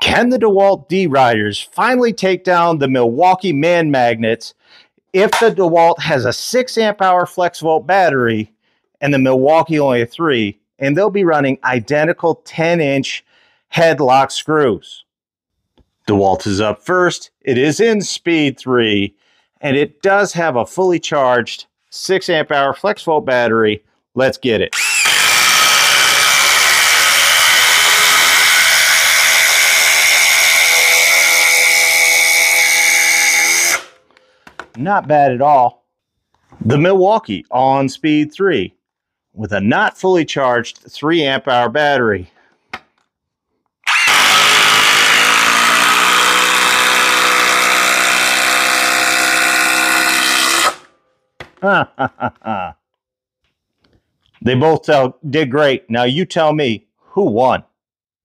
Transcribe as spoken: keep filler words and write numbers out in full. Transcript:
Can the Dewalt D-Riders finally take down the Milwaukee man magnets if the Dewalt has a six amp hour flex volt battery and the Milwaukee only a three, and they'll be running identical ten inch headlock screws? Dewalt is up first. It is in speed three, and it does have a fully charged six amp hour flex volt battery. Let's get it. Not bad at all. The Milwaukee on speed three with a not fully charged three amp hour battery. They both tell, did great. Now you tell me who won.